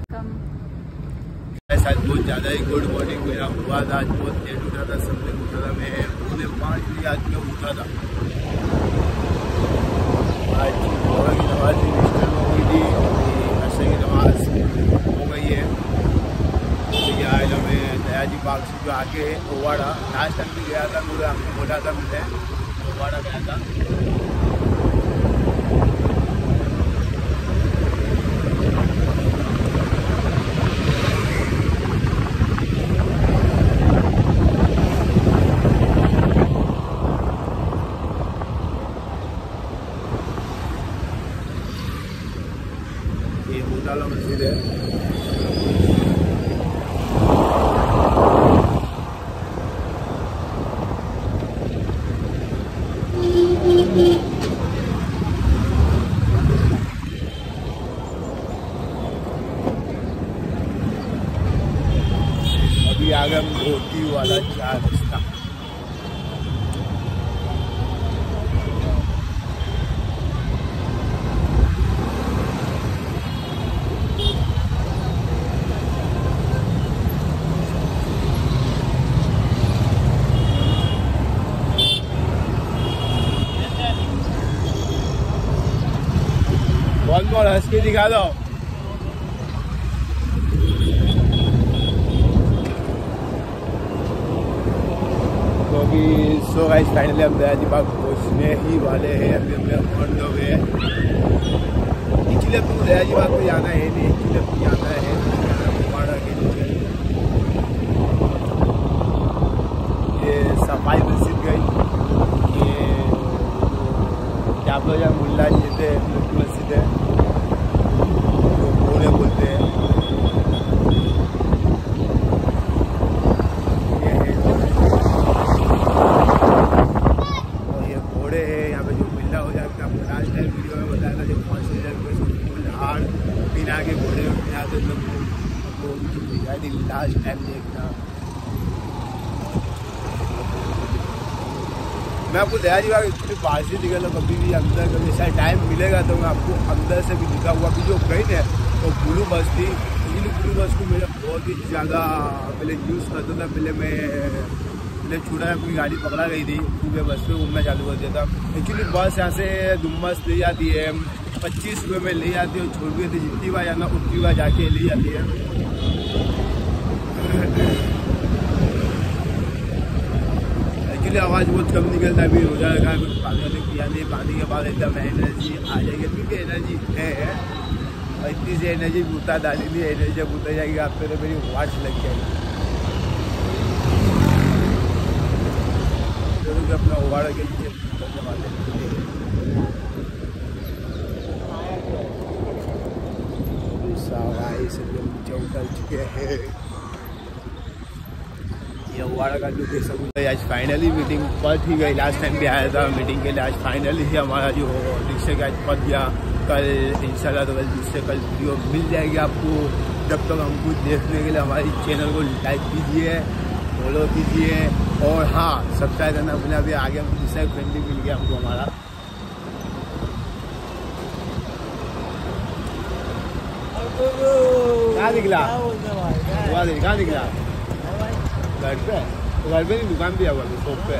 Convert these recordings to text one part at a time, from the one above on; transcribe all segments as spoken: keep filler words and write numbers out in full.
ऐसा बहुत ज़्यादा ही गुड मॉर्निंग मेरा हुआ था। आज बहुत लेट उठा था, सबने उठा था, मैं पौने पाँच बजे आज मैं उठा था। आज सुबह की नमाज रजिस्टर हो गई थी, असर की नमाज हो गई है। तो आज हमें दयाजी बाग से जो आगे है ओवाड़ा, लास्ट टाइम भी गया था, मुझे आपको बोला था मैंने ओवाड़ा गया था। ये मोटाला मस्जिद है। अभी आगे हम धोती वाला चार रास्ता। बहुत बहुत हंस के दिखा दो। तो अभी सो गाइस फाइनली हम दयाजी बाग पहुँचने ही वाले हैं। अभी हमें ऑन द वे। इसलिए तो दयाजी बाग को जाना है नहीं, इसलिए तो जाना है ओवाड़ा के नीचे। ये सफाई मस्जिद गई, ये क्या बोला मुल्ला जी थे मस्जिद है, जो घोड़े बोलते हैं। ये है और ये घोड़े है। यहाँ पे जो मिल्ला हो जाता है, आपको लास्ट टाइम वीडियो में बताया था, जब पाँच हजार रुपये हार बिना के घोड़े में बिना तो लास्ट टाइम देखना। मैं आपको दयाजी बाग एक्चुअली बाहर से दिखा, कभी भी अंदर कभी ऐसा टाइम मिलेगा तो मैं आपको अंदर से भी दिखा हुआ। अभी जो गई है तो ब्लू बस थी, इसलिए ब्लू बस को मेरा बहुत ही ज़्यादा पहले यूज़ करता था। पहले मैं पहले छोटा अपनी गाड़ी पकड़ा गई थी, सुबह बस पे घूमना चालू कर दिया था। एक्चुअली बस यहाँ से डुमस ले जाती है, पच्चीस रुपये में ले जाती है और छोड़ देती है। जितनी बार जाना उतनी बार जाके ले जाती है। आवाज़ बहुत कम निकलता है। अभी रोजा रखा है, कुछ पानी वाले पिया नहीं, पानी के बाद एकदम एनर्जी आ जाएगी, क्योंकि एनर्जी है और इतनी सी एनर्जी बूता डाली नहीं, एनर्जी जब बूता जाएगी आप पे तो मेरी वाट लग जाएगी। तो अपना ओवाड़ा के नीचे नीचे उतर चुके हैं। ये ओवाड़ा का जो देख सकते हैं। आज फाइनली मीटिंग पहुंच ही गई। लास्ट टाइम भी आया था मीटिंग के लिए, आज फाइनली ही हमारा जो रिक्शे का आज पहुंच गया। कल इंशाल्लाह तो कल जिससे कल वीडियो मिल जाएगी आपको। जब तक हमको देखने के लिए हमारी चैनल को लाइक कीजिए, फॉलो कीजिए और हाँ सब्सक्राइब करना भूलें। अभी आगे हमको दूसरा फ्रेंडली मिल गया हमको हमारा। कहाँ निकला कहाँ निकला घर पे? तो घर पे नहीं, दुकान पे आवा शॉप पे।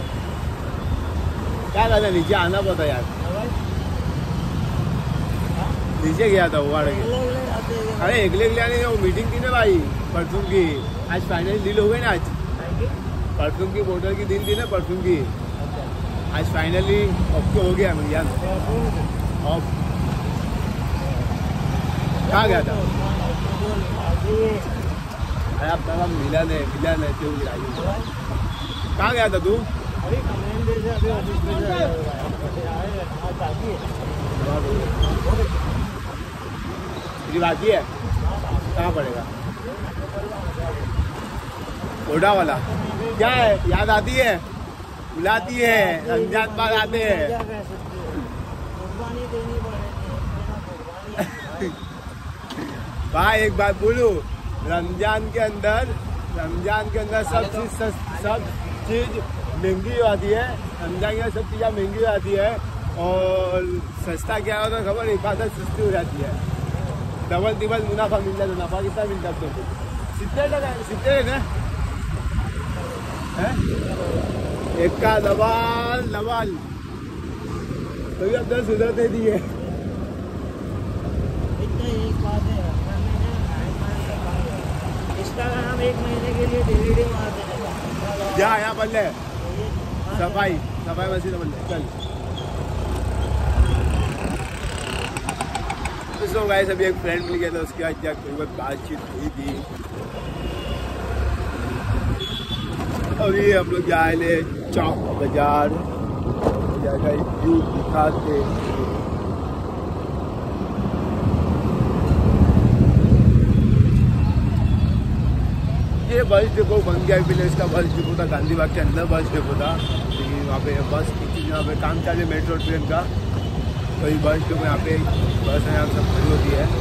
क्या कहता नीचे आना पड़ता यार। नीचे गया था ओवाड़ा के। अरे एकले एकले आने वो मीटिंग थी ना भाई परफ्यूम की। आज फाइनली डील हो गई ना। आज परफ्यूम की बोतल की डील थी ना, परफ्यूम की। आज फाइनली ऑफ हो गया मिल गया ऑफ। कहाँ गया था? अरे अब तक हम मिला नहीं मिला नहीं क्यों गिराई? कहाँ गया था तू? बाकी है कहाँ पड़ेगा? ओडा वाला क्या है? याद आती है, बुलाती है, रमजान बाद आते हैं। भाई एक बात बोलूं, रमजान के अंदर रमजान के अंदर सब चीज सब चीज महंगी हो आती है। रमजान के अंदर सब चीज़ें महंगी हो आती है और सस्ता क्या होता है खबर? इबादत सस्ती हो जाती है। डबल टिबल मुनाफा मिल जाता। नफा कितना मिलता है तो सितर टका सितर है ना है एक का डबल डबल तभी अब दस उधर दे दिए। एक बात है इंस्टाग्राम एक महीने के लिए वीडियो मार देगा। जा यहाँ बल्ले सफाई सफाई मशीन बल्ले चल। तो गाइस अभी एक फ्रेंड मिल गया था, उसके बाद क्या कोई बातचीत हुई थी। अभी हम लोग जा रहे चौक बाजार व्यू दिखाते। ये बस डिपो बन गया पहले, इसका बस डिपो था गांधी बाग के अंदर बस डिपो था, लेकिन वहाँ पे बस यहाँ पे काम चालू मेट्रो ट्रेन का, तो ये बस डिपो यहाँ पे बस है यहाँ सब खड़ी होती है।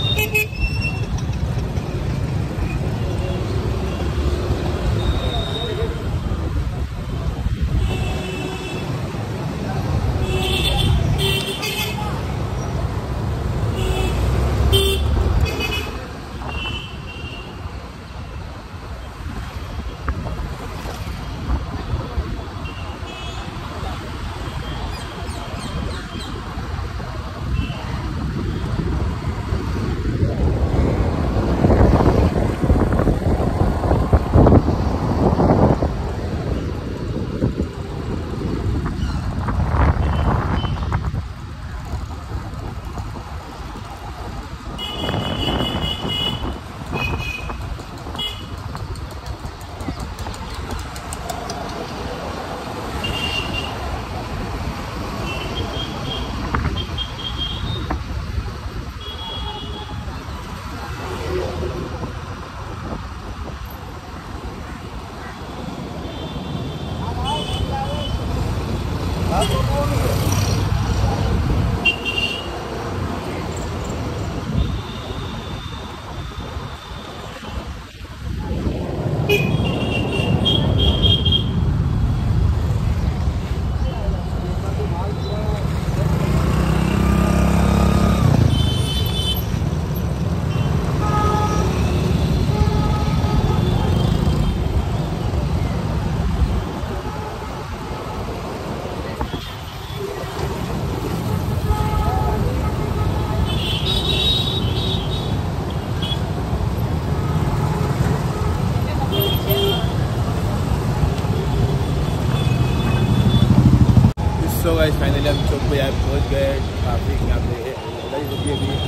सो गाइस फाइनली हम चौक पे यहाँ पहुँच गए। काफ़ी यहाँ पे लड़ाई होती है, अभी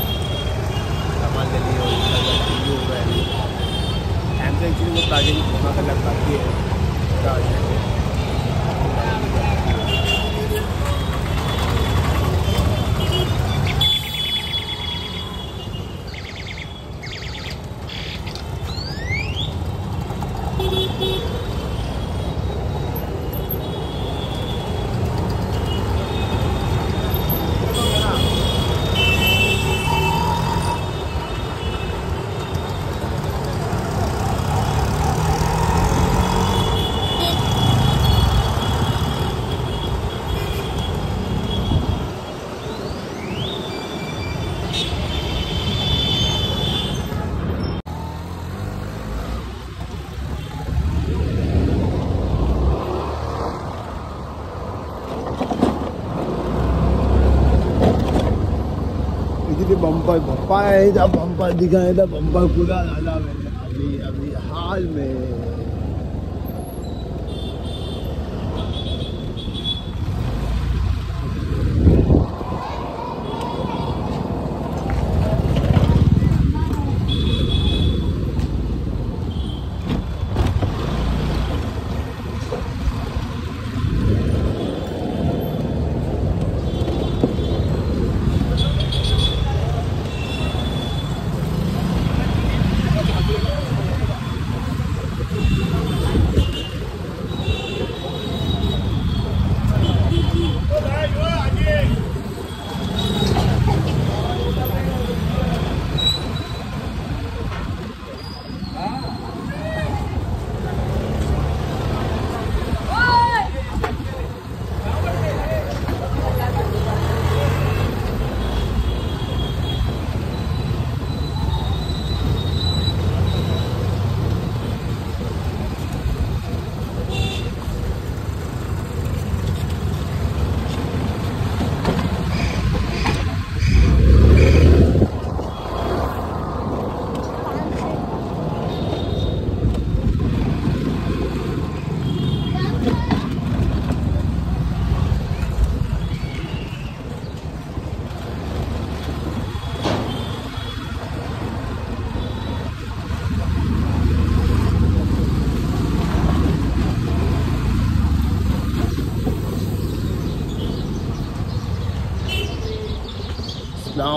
सामान ले लिए हो गए टाइम से एक्चुअली वो आगे घुमा कर लग पाती है। बम्पर बम्पर है था, बम्पर दिखाया था, बम्पर पूरा डाला मैंने अभी अभी हाल में।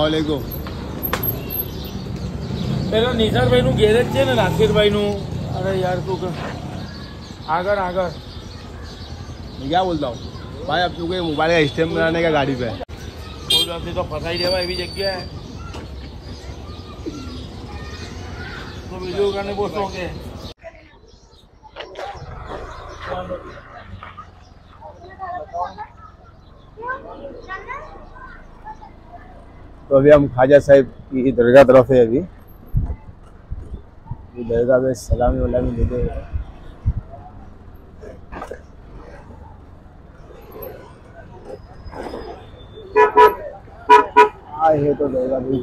वालेकुम। પેલા નિસારભાઈનું ગેરેજ છે ને નાસિરભાઈનું, અરે યાર તું આગળ આગળ मैं क्या बोलता हूँ भाई, अब तुमको मोबाइल का स्टैम्प बनाने का गाड़ी पे કોઈ જાતે તો ફસાઈ દેવા એવી જગ્યાએ તો વિડીયો કરને બોલશો કે तो अभी हम ख्वाजा साहिब की दरगाह तरफ है। अभी ये दरगाह में सलामी वलामी देते हैं। आए है तो दरगाह भी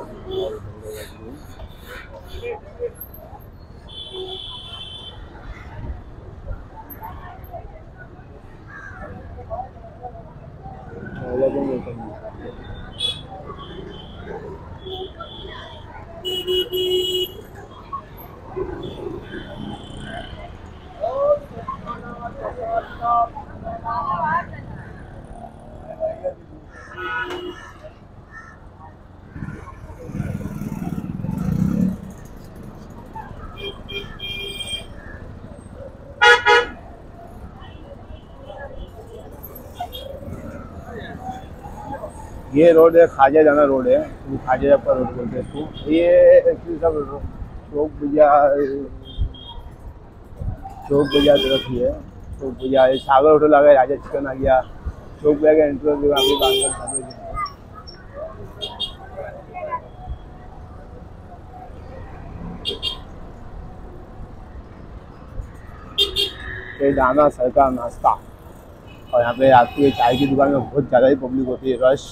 ये रोड है ख्वाजा जाना रोड है, ख्वाजा पर रोड बोलते हैं इसको। ये एक्चुअली सब चौक बाजार चौक बाजार तरफ ही है। चौक बाजार सागर होटल आ गया, राजा चिकन आ गया, चौक बाजार का एंट्रेंस भी आपकी बात कर। ये दाना सर का नाश्ता, और यहाँ पे रात को चाय की दुकान में बहुत ज़्यादा ही पब्लिक होती है, रश।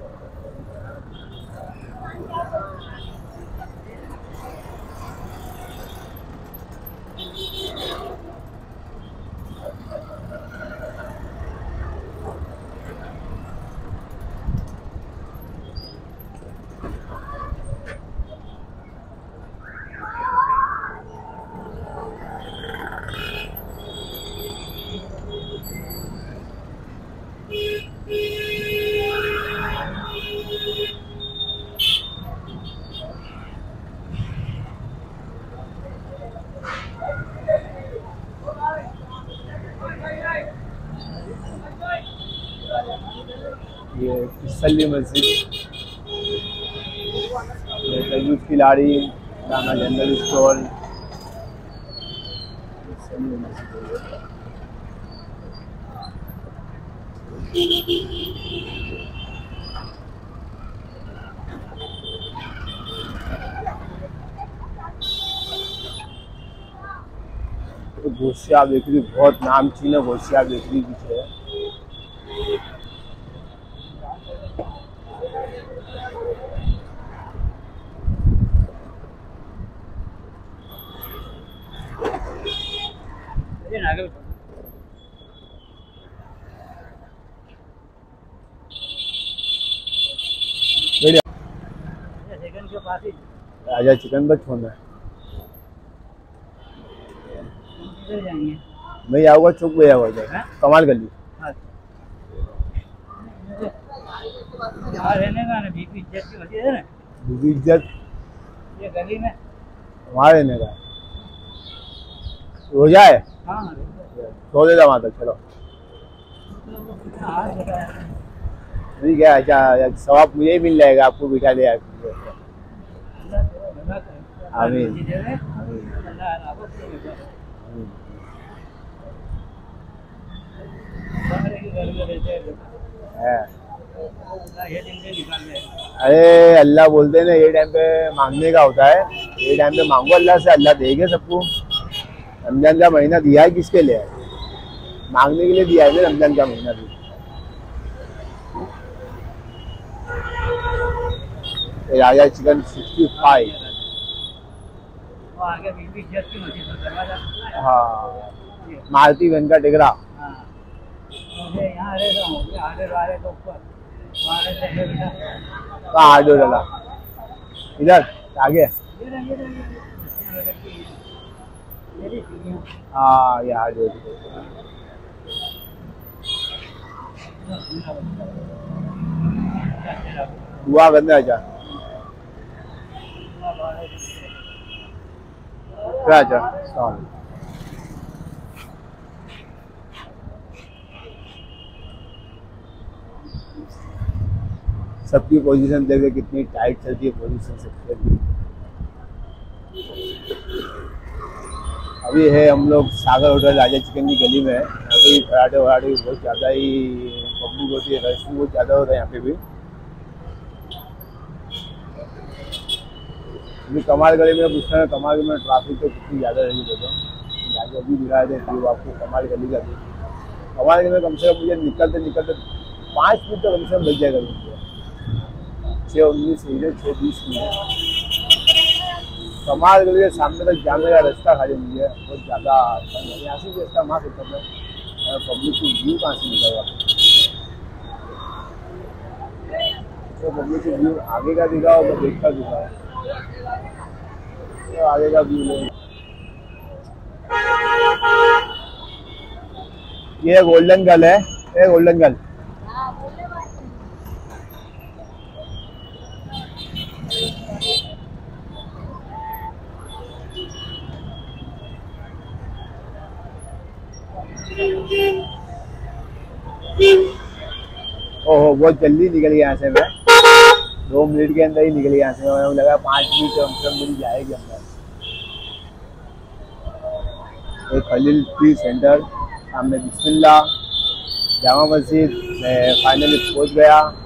ये सल्ली मस्जिद, तरबूज की लाड़ी, दाना जनरल स्टोर। तो गोशिया बेकरी बहुत नामचीन है, गोशिया बेकरी भी है। राजा चिकन बच होना है। मैं आऊँगा चौक पे आऊँगा कमाल गली। रहने का ना बीबी इज्जत की होती है ना, बीबी इज्जत ये गली में वहाँ रहने का रोजा है। हाँ सो देता वहाँ तक। चलो ठीक है, अच्छा सवाब मुझे ही मिल जाएगा, आपको बिठा दिया। आमीन। अरे अल्लाह बोलते हैं ना, ये टाइम पे मांगने का होता है, ये टाइम पे मांगो अल्लाह से, अल्लाह देगा सबको। रमजान का महीना दिया है किसके लिए? मांगने के लिए दिया है ना रमजान का महीना भी। Raja chicken sixty five. हाँ, मारुति वैन का टिकरा। यहाँ रहता हूँ आर्डर वाले के ऊपर, कहाँ आर्डर डाला? इधर आगे। हाँ ये आर्डर। दुआ करने आजा क्या आजा सलाम। सबकी पोजीशन देखे कितनी टाइट चलती है पोजीशन सबकी। अभी है हम लोग सागर होटल राजा चिकन की गली में है। अभी पराठे वराठे बहुत ज़्यादा ही पब्लिक होती है, रश भी बहुत ज़्यादा होता है यहाँ पे भी। अभी कमाल गली में पूछना है, कमाल गली में ट्रैफिक तो कितनी ज़्यादा रही है। जाके अभी दिखा देती हूँ आपको कमाल गली का भी। कमाल गली में कम से कम मुझे निकलते निकलते पाँच मिनट तो कम से कम बच जाएगा मुझे। छः उन्नीस छः बीस मिनट कमाल गली के सामने तक जाने का रास्ता खाली मुझे बहुत ज़्यादा यहाँ से भी रास्ता माफ होता है। पब्लिक को व्यू कहाँ से मिलेगा? तो पब्लिक को व्यू आगे का दिखाओ तो देखता दिखाओ, तो आगे का व्यू ले। ये गोल्डन गर्ल है, ये गोल्डन गर्ल। ओहो बहुत जल्दी निकल गया यहाँ से मैं, दो मिनट के अंदर ही निकल गया यहाँ से। मैं लगा पाँच मिनट कम से कम मिल जाएगी अंदर। एक खलील ट्री सेंटर सामने बिस्मिल्लाह जामा मस्जिद में फाइनली पहुँच गया।